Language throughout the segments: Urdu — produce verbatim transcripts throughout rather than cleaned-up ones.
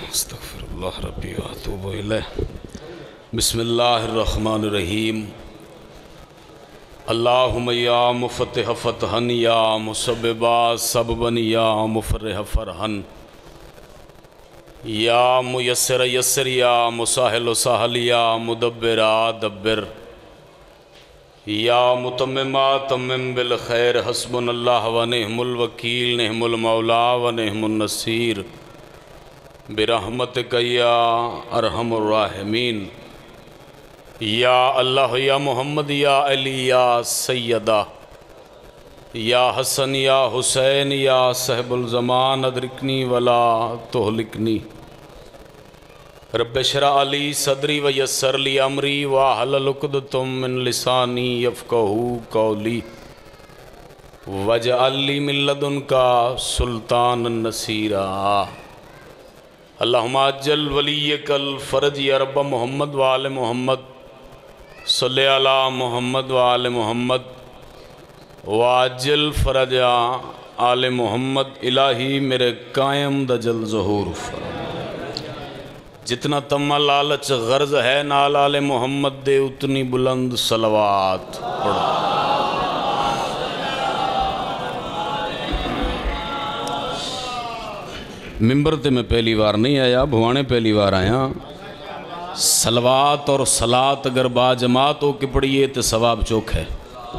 استغفراللہ ربی و اتوب الیہ۔ بسم اللہ الرحمن الرحیم۔ اللہم یا مفتح فتحن یا مسببا سببن یا مفرح فرحن یا میسر یسر یا مساہل سہل یا مدبر دبر یا متمما تمم بالخیر حسبنا اللہ و نعم الوکیل نعم المولا و نعم النصیر برحمتک یا ارحم الراحمین۔ یا اللہ یا محمد یا علی یا سیدہ یا حسن یا حسین یا صاحب الزمان ادرکنی ولا تہلکنی۔ رب اشرح لی صدری ویسر لی امری واحلل عقدۃ من لسانی یفقہوا قولی واجعل لی من لدنک سلطانا نصیرا۔ اللہم اجل ولیک الفرج یا رب محمد وآل محمد صلی علی محمد وآل محمد واجل فرج آل محمد۔ الہی میرے قائم دجل ظہور فرما، جتنا تمہ لالچ غرض ہے نال آل محمد دے اتنی بلند صلوات پڑھو۔ ممبر تے میں پہلی بار نہیں آیا، بھوانے پہلی بار آیا۔ صلوات اور صلاة اگر با جماعت ہو کے پڑھئے تو ثواب چوک ہے۔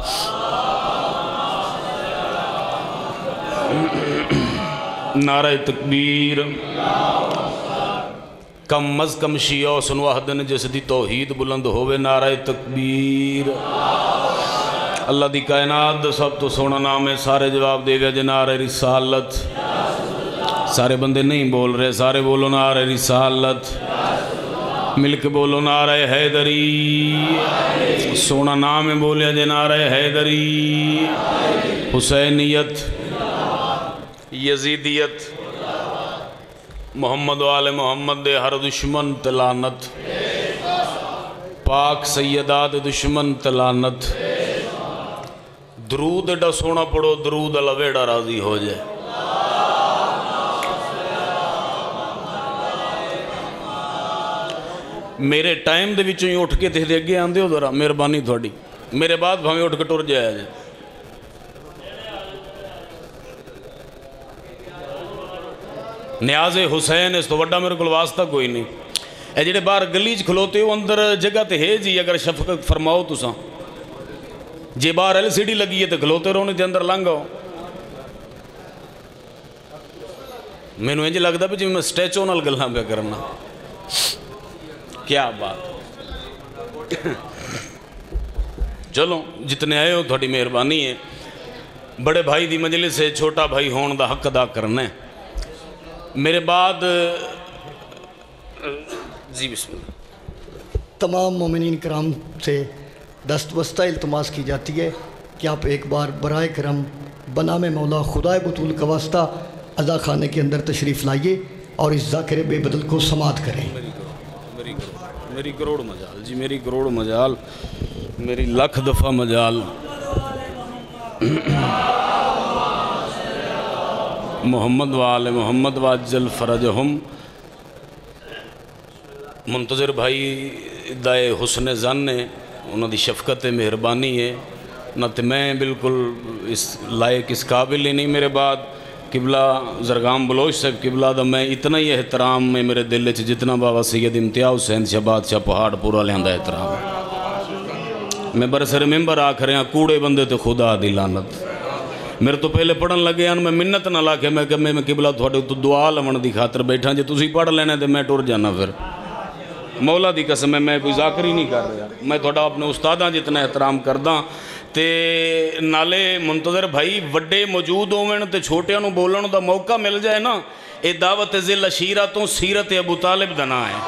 نعرہ تکبیر۔ کم از کم شیعہ سن وحدن جس دی توحید بلند ہوئے نعرہ تکبیر۔ اللہ دی کائنات دا سب تو سونا نام ہے، سارے جواب دے گا جے نعرہ رسالت۔ سارے بندے نہیں بول رہے، سارے بولو نعرہ رسالت۔ مل کے بولو نعرہ حیدری۔ سونا نام ہے بولیا جے نعرہ حیدری۔ حسینیت، یزیدیت، محمد وآل محمد دے ہر دشمن تلانت، پاک سیدات دشمن تلانت۔ درود ایڈا سونا پڑھو، درود اللہ ویڑا راضی ہو جائے۔ میرے ٹائم دے وچوں ہی اٹھ کے تے اگے آندے ہو ذرا مہربانی تھوڑی، میرے بعد بھاویں اٹھ کے ٹر جایا جائے۔ نیاز حسین اس تو وڈا میرے کو واسطہ کوئی نہیں۔ اے جڑے باہر گلیج کھلوتے ہو اندر جگہ تے ہے جی، اگر شفقت فرماؤ تساں جے باہر ایل سی ڈی لگی ہے تے کھلوتے رہو نہیں تے اندر لنگ آؤ۔ میں نو انج لگدا بھی جی میں سٹیچو نال گلاں پہ کرنا۔ کیا بات، چلو جتنے آئے ہو تھوڑی مہربانی ہے، بڑے بھائی دی مجلس سے چھوٹا بھائی ہون دا حق ادا کرنا ہے۔ میرے بعد جی بسم اللہ۔ تمام مومنین کرام سے دستبستہ التماس کی جاتی ہے کہ آپ ایک بار برائے کرم بنام مولا خدائے بطول کا واسطہ عزا خانے کے اندر تشریف لائیے اور اس ذاکر بے بدل کو سماعت کریں۔ میری کروڑ مجال جی، میری کروڑ مجال، میری لکھ دفعہ مجال۔ محمد وآل محمد واجل فرجہم۔ منتظر بھائی دائے حسن زن ہے، انہوں دی شفقت مہربانی ہے، نہ تو میں بالکل اس لائق اس قابل ہی نہیں۔ میرے بعد قبلہ زرگام بلوچ صاحب قبلہ دا میں اتنا ہی احترام میں میرے دل چ جتنا بابا سید امتیاز حسین شاہ بادشاہ پہاڑ پورا لیندہ احترام میں برسر ممبر آکھ رہے ہیں کوڑے بندے تے خدا دی لعنت۔ میرے تو پہلے پڑھن لگے ہیں میں منت نہ لا کے میں کہ میں قبلہ تھوڑے تو دعا لمن دی خاطر بیٹھا جے تسی پڑھ لینے تے میں ٹر جانا۔ پھر مولا دی قسم ہے میں کوئی ذاکری نہیں کر رہا، میں تھوڑا اپنے استاداں جتنا احترام کرداں تے نالے منتظر بھائی وڈے موجود ہوئے تے چھوٹیاں نو بولن دا موقع مل جائے نا، اے دعوت ذل عشیرہ تو سیرت ابو طالب دنا ہے۔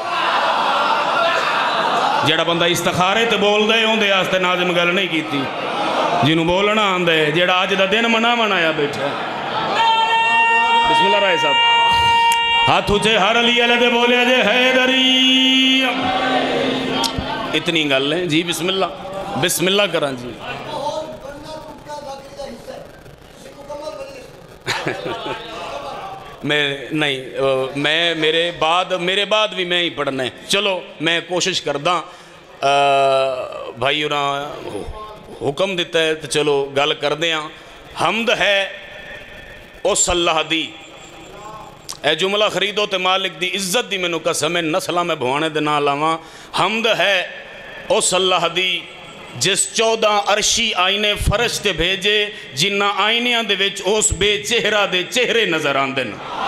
جڑا بندہ استخارے تے بول دے ہوں دے آستے ناظم گل نہیں کیتی، جنہوں بولنا آن دے جڑا آج دا دن منا منایا بیٹھا۔ بسم اللہ رائے صاحب ہاتھ اچھے ہر علی علیہ دے بولے جے حیدری، اتنی گل ہے جی۔ بسم اللہ بسم اللہ کران جی۔ میں نہیں میں میرے بعد میرے بعد بھی میں ہی پڑھنا ہے. چلو میں کوشش کردہ بھائی انہاں حکم دیتا ہے تو چلو گل کر دیا. حمد ہے اس اللہ دی، اے جملہ خریدو تے مالک دی عزت دی مینوں قسم ہے نسلہ میں بھوانے دے نہ لاواں. حمد ہے اس اللہ دی جس چودہ عرشی آئینے فرشتے بھیجے جنہ آئینیاں دے وچ اس بے چہرہ دے چہرے نظر آندن.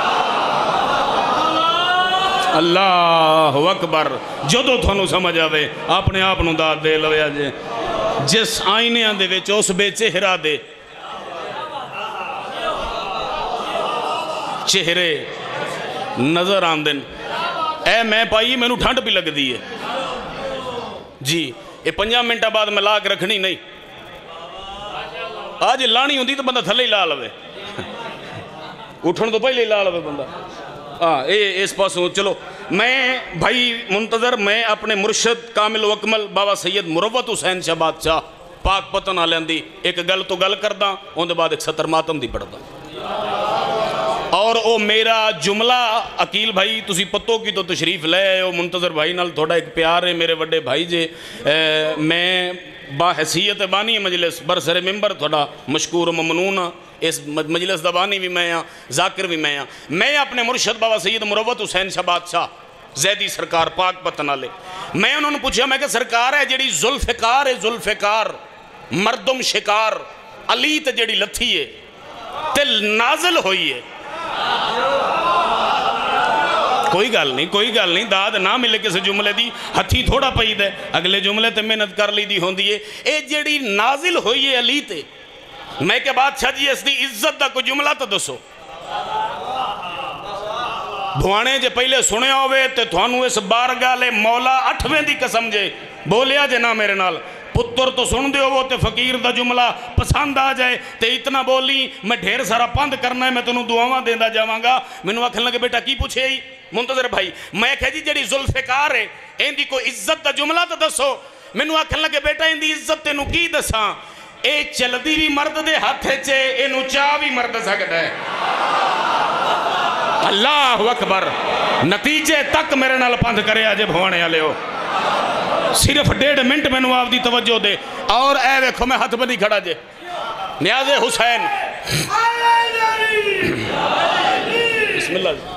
اللہ اکبر. جدو تھانو سمجھ آوے اپنے آپ نو داد دے لوے آجے. جس آئینیاں دے وچ اس بے چہرہ دے چہرے نظر آندن. اے میں پائی میں نو ٹھنڈ بھی لگ دی ہے جی. یہ پنجا منٹا بعد میں لا کے رکھنی نہیں. آج لانی ہوندی تو بندہ تھلے ہی لا لوے، اٹھن تو پہلے ہی لا لوے بندہ. ہاں اے اس پاسوں چلو. میں بھائی منتظر میں اپنے مرشد کامل و اکمل بابا سید مروت حسین شاہ بادشاہ پاک پتن آلین دی ایک گل تو گل کردہ ان دے بعد ایک ستر ماتم دی پڑھدا. اور او میرا جملہ عقیل بھائی تسی پتوں کی تو تشریف لے آئے ہو. منتظر بھائی نال تھوڑا ایک پیار ہے میرے وڈے بھائی جے. میں با حیثیت بانی مجلس برسر ممبر تھوڑا مشکور و ممنون. اس مجلس دا بانی بھی میں ہاں، ذاکر بھی میں ہاں. میں اپنے مرشد بابا سید مروت حسین شاہ بادشاہ زیدی سرکار پاک پتن والے میں انہوں نے پوچھا میں کہ سرکار ہے جڑی ذوالفقار ہے ذوالفقار مردم شکار علی تے جڑی لتھی ہے تل نازل ہوئی ہے. کوئی گل نہیں کوئی گل نہیں داد نہ ملے کسی جملے دی ہتھی تھوڑا پئی دے اگلے جملے تے محنت کر لی دی ہوندی ہے. اے جیڑی نازل ہوئی ہے علی تے میں کہ بادشاہ جی اس دی عزت دا کوئی جملہ تو دسو. بھوانے جے پہلے سنے ہوئے تے تھانو اس بارگاہ لے مولا اٹھویں دی قسم جے بولیا جے نہ میرے نال پتر تو سن دے ہو تے فقیر دا جملہ پسند آ جائے تے اتنا بولی میں ڈھیر سارا پند کرنا ہے میں تنہوں دعاواں دیندہ جاواں گا. میں نو آکھن لگے بیٹا کی پوچھے ہی منتظر بھائی میں کہہ جی جڑی ذوالفقار ہے این دی کوئی عزت دا جملہ تو دسو. میں نو آکھن لگے بیٹا این دی عزت تے نو کی دساں اے چلدی بھی مرد دے ہاتھ چے اے نو چاہ بھی مرد سکتا ہے. اللہ اکبر. نتیجے تک میرے نال پند کرے آجے بھوانے آلے ہو. صرف ڈیڑھ منٹ میں نواف دی توجہ دے اور اے ویکھو میں ہاتھ بندی کھڑا جے نیاز حسین. بسم اللہ جی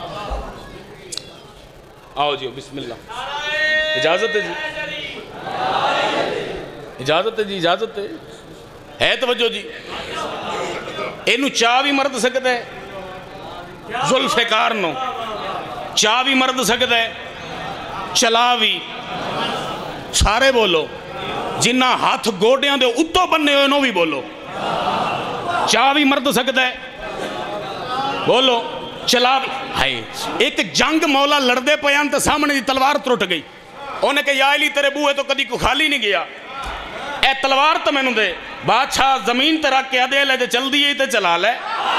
آؤ جی بسم اللہ. اجازت ہے جی اجازت ہے جی اجازت ہے ہے توجہ جی. اینو چاہ بھی مرد سکتا ہے ذوالفقار نو چاہ بھی مرد سکتا ہے چلا بھی سارے بولو جنہ ہاتھ گوڑیاں دے اتو بننے ہوئے نو بھی بولو. چاہ بھی مرد سکتا ہے بولو چلا بھی. ہائے ایک جنگ مولا لڑدے پیان تے سامنے دی تلوار ترٹ گئی. انہیں کہ یا علی تیرے بوئے تو کدی کو خالی نہیں گیا اے تلوار تو میں نو دے. بادشاہ زمین تے رکھ کے دے لے دے چل دیئے تے چلا لے.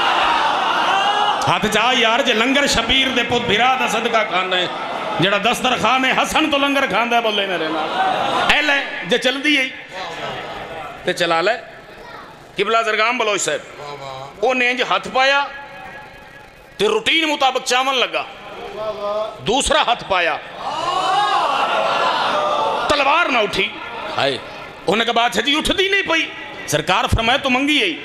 ہاتھ چاہ یار جے لنگر شبیر دے پت بھرا دا صدقہ کھانا ہے جڑا دستر خانے حسن تو لنگر کھاندہ ہے بولے میرے نال اے لے جے چل دیئے تے چلا لے. قبلہ زرگام بلوچ صاحب وہ نینج ہاتھ پایا تے روٹین مطابق چاون لگا. دوسرا ہاتھ پایا تلوار نہ اٹھی. ہائے انہیں کہا بادشاہ جی اٹھ دی نہیں پئی. سرکار فرمائے تو منگی ہے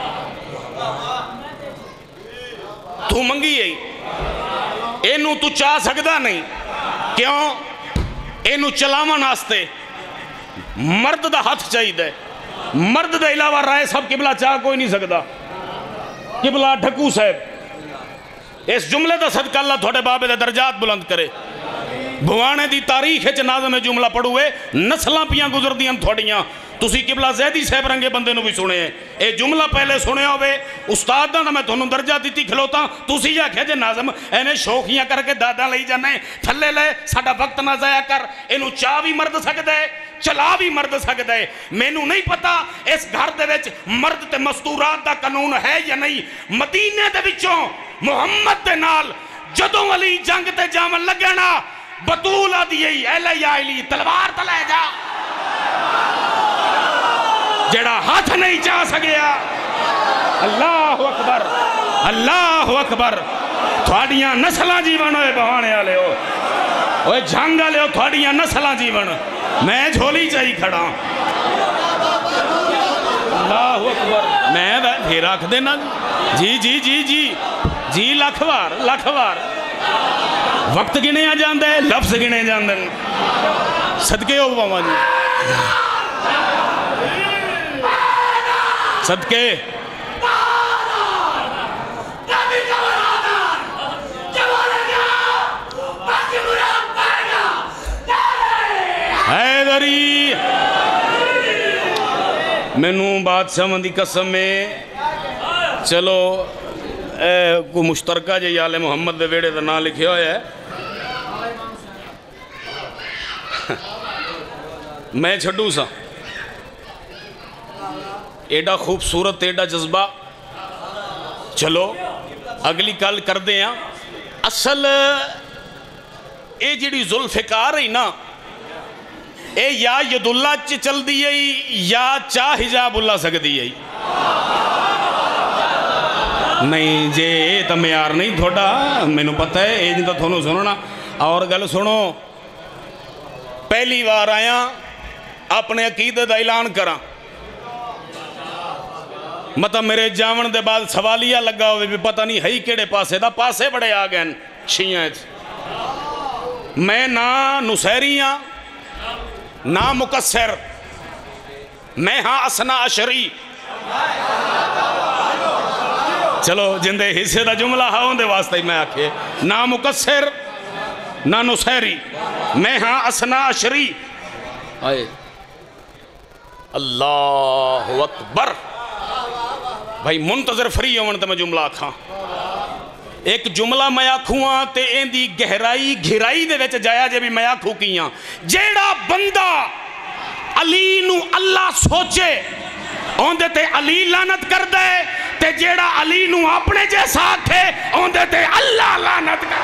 تو منگی ہے اینو تو چاہ سکدا نہیں. کیوں اینو چلاون واسطے مرد دا ہاتھ چاہیے دے. مرد دا علاوہ رائے سب قبلہ چاہ کوئی نہیں سکدا. قبلہ ڈھکو صاحب اس جملے دا صدقہ اللہ تھوڑے بابے دے درجات بلند کرے. بھوانے دی تاریخ ہے نازم میں جملہ پڑھوئے نسلاں پیاں گزر دیاں تھوڑیاں. تسی قبلہ زیدی صاحب رنگے بندے نو بھی سنے ہیں. اے جملہ پہلے سنے ہوئے استاد دا میں تھونوں درجہ دیتی کھلوتا تسی یا کہے جے نازم اینے شوخیاں کر کے دادا لئی جانے تھلے لے ساڑا وقت نہ ضائع کر. اینو چاہ بھی مرد سکتا ہے چلا بھی مرد سکتا ہے. میں نو نہیں پتا اس گھر دے وچ مرد تے مستورات دا قانون ہے یا نہیں. مدینے دے وچوں محمد دے نال جدوں علی جنگ تے جامن لگنا بطول آدھی اے لے یا علی تلوار تلے جا جڑا ہاتھ نہیں چاہ سکیا. اللہ اکبر اللہ اکبر تھوڑیاں نسلاں جیون ہوئے بہانے والے ہو اوے جھنگ والے ہو تھوڑیاں نسلاں جیون میں جھولی چاہی کھڑا اللہ اکبر میں پھر آکھ دینا جی جی جی جی جی لکھ وار لکھ وار وقت گنے آ جاندے لفظ گنے جاندے صدقے ہو بابا جی صدقے حیدری مینوں بادشاہ دی قسم میں چلو کوئی مشترکہ جے آل محمد دے ویڑے دا نام لکھے ہوئے ہے میں چھڑوں سا ایڈا خوبصورت ایڈا جذبہ چلو اگلی کل کر دیں اصل اے جڑی ذوالفقار رہی نا اے یا ید اللہ چ چل دی یا چاہ حجاب اللہ سکتی ہے نہیں جے تا میار نہیں تھوڑا میں نو پتہ ہے اے جنتا تھونو سنونا اور گل سنو پہلی بار آیا اپنے عقیدہ دا اعلان کرا مطلب میرے جاون دے بعد سوالیہ لگا ہوئے بھی پتہ نہیں ہے کیڑے پاسے دا پاسے بڑے آگئن شیعہ میں نہ نسیریاں نہ مکسر میں ہاں اسنا عشری چلو جندے حصے دا جملہ ہاں ہوندے واسطہ ہی میں آکھے نہ مکسر نہ نسیری میں ہاں اسنا عشری آئے اللہ اکبر بھائی منتظر فری ہون تے میں جملہ آکھاں ایک جملہ میں آکھوں تے این دی گہرائی گھرائی دے ویچ جایا جے بھی میں آکھوں کیاں جیڑا بندہ علی نو اللہ سوچے اوندے تے علی لعنت کر دے تے جیڑا علی نو اپنے جیسا آکھے اوندے تے اللہ لعنت کر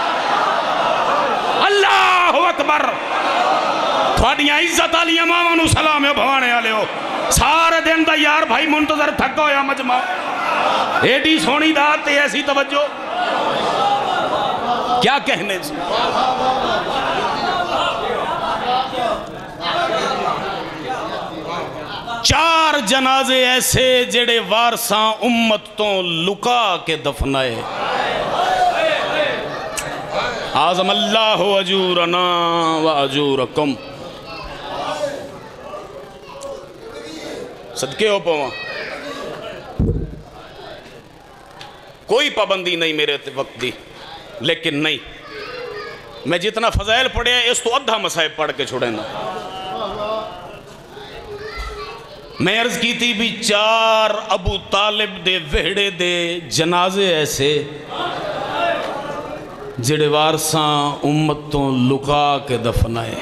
اللہ اکبر تھوڑیاں عزت علی امامہ نو سلام ہے بھوانے آلے ہو سارے دن دا یار بھائی منتظر تھکا ہویا مجمع ایڈی سونی دات تے ایسی توجہ کیا کہنے سے چار جنازے ایسے جڑے وارثاں امتوں لکا کے دفنائے اعظم اللہ اجورنا و اجورکم صدقے ہو پاواں کوئی پابندی نہیں میرے وقت دی لیکن نہیں میں جتنا فضائل پڑھے اس تو ادھا مسائب پڑھ کے چھوڑیں نا میں عرض کی تھی بھی چار ابو طالب دے وہڑے دے جنازے ایسے جڑے وارثاں امتوں لکا کے دفنائے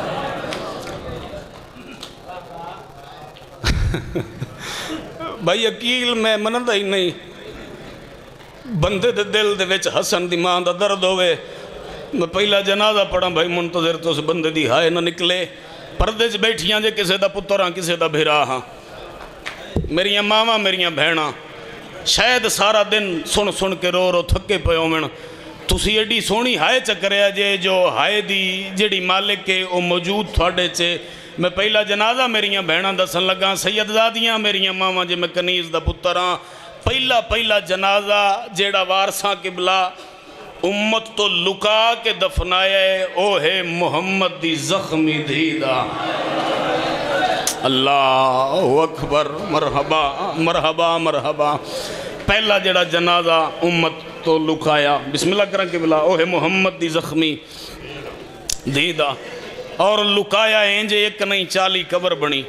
بھائی عقیل میں منندہ ہی نہیں بندے دے دل دے ویچ حسن دی ماں دا درد ہوئے میں پہلا جنازہ پڑھا بھائی منتظر تو اس بندے دی ہائے نہ نکلے پردے چ بیٹھیاں جے کسے دا پتراں کسے دا بھیرا ہاں میریاں ماما میریاں بہناں شاید سارا دن سن سن کے رو رو تھکے پہ ہومن تسی ایڈی سونی ہائے چکریا جے جو ہائے دی جڑی مالک کے او موجود تھوڑے چے میں پہلا جنازہ میریاں بہناں دسن لگا سید زادیاں میریاں ماما جے میں کنیز دا پتراں پہلا پہلا جنازہ جیڑا وارثاں قبلہ امت تو لکا کے دفنایا ہے او ہے محمد دی زخمی دھیدہ اللہ اکبر مرحبا مرحبا مرحبا پہلا جیڑا جنازہ امت تو لکایا بسم اللہ کرن قبلہ او ہے محمد دی زخمی دھیدہ اور لکایا انجے ایک نہیں چالی قبر بنی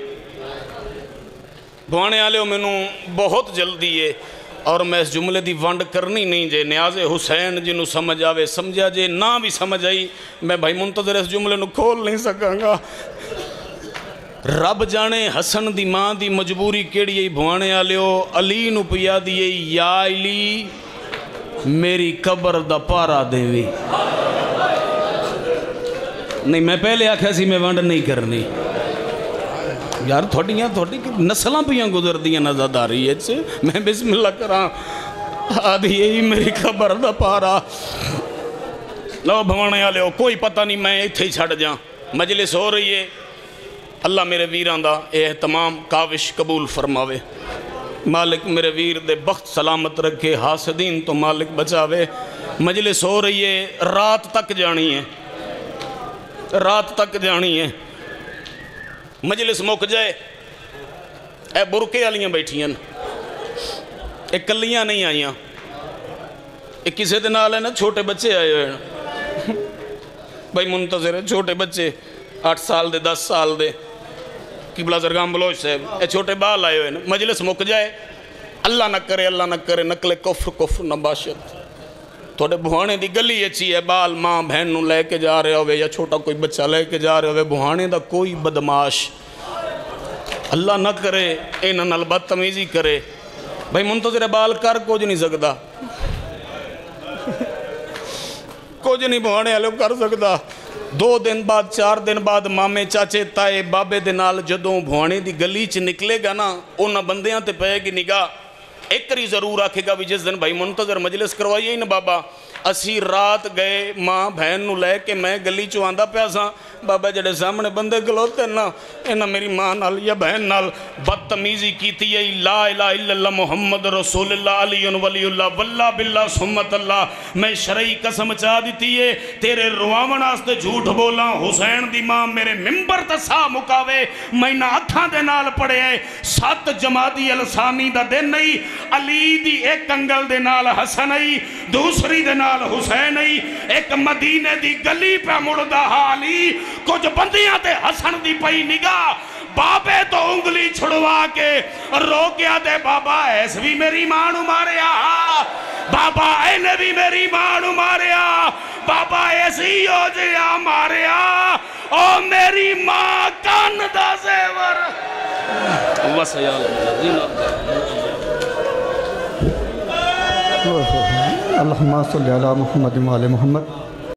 بھوانے آلے ہو میں نوں بہت جلدی ہے اور میں اس جملے دی ونڈ کرنی نہیں جے نیاز حسین جنہوں سمجھ آوے سمجھا جے نہ بھی سمجھ آئی میں بھائی منتظر اس جملے نوں کھول نہیں سکاں گا رب جانے حسن دی ماں دی مجبوری کیڑی ہے بھوانے آلے ہو علی نو پیا دیئے یا علی میری قبر دا پارا دیوی نہیں میں پہلے آکھا سی میں ونڈ نہیں کرنی یار تھوڑیاں تھوڑی نسلاں پیاں گزر دیاں نزاداری ہے میں بسم اللہ کراں آدھی یہی میری خبر دا پارا لو بھوانے آلے ہو کوئی پتہ نہیں میں اتھے ہی چھڑ جاں مجلس ہو رہی ہے اللہ میرے ویران دا اہتمام کاوش قبول فرماوے مالک میرے ویر دے بخت سلامت رکھے حاسدین تو مالک بچاوے مجلس ہو رہی ہے رات تک جانی ہے رات تک جانی ہے مجلس مک جائے اے برکے والیاں بیٹھیاں اے کلیاں نہیں آئیاں اے کسے دن آلے نا چھوٹے بچے آئے ہوئے ہیں بھائی منتظر ہے چھوٹے بچے آٹھ سال دے دس سال دے قبلہ زرگام بلوچ صاحب اے چھوٹے بال آئے ہوئے ہیں مجلس مک جائے اللہ نہ کرے اللہ نہ کرے نقل کفر کفر نباشت تھوڑے بہانے دی گلی اچھی ہے بال ماں بہن نو لے کے جا رہے ہوئے یا چھوٹا کوئی بچہ لے کے جا رہے ہوئے بہانے دا کوئی بدماش اللہ نہ کرے اینا نال بدتمیزی کرے بھائی منتظر بال کر کچھ نہیں سکتا کچھ نہیں بہانے والے کر سکتا دو دن بعد چار دن بعد مامے چاچے تائے بابے دے نال جدوں بہانے دی گلی چ نکلے گا نا انہاں بندیاں تے پئے گی نگاہ ایک کری ضرور آکھے گا بھی جس دن بھائی منتظر مجلس کروائیے ہی نا بابا اسی رات گئے ماں بہن نو لے کے میں گلی چو آندہ پیاساں بابا جڑے سامنے بندے گلوتے نا انہاں میری ماں نال یا بہن نال بدتمیزی کیتی ہے لا الہ الا اللہ محمد رسول اللہ علی ولی اللہ واللہ باللہ سمت اللہ میں شرعی قسم چاہ دیتی ہے تیرے رواون آستے جھوٹ بولا حسین دی ماں میرے ممبر تسا مکاوے میں نہ اتھاں دے نال پڑے ہیں سات جمادی الثانی دا دن نہیں علی دی ایک انگل دے نال حسن ای دوسری دے نال حسین ای ایک مدینے دی گلی پہ مردہ حالی کچھ بندیاں تے حسن دی پئی نگاہ بابے تو انگلی چھڑوا کے رو گیا دے بابا ایس بھی میری ماں نو ماریا بابا اینے بھی میری ماں نو ماریا بابا ایسی ہو جیا ماریا او میری ماں کان دا زیور وسیال اللہم صلی علی محمد و علی محمد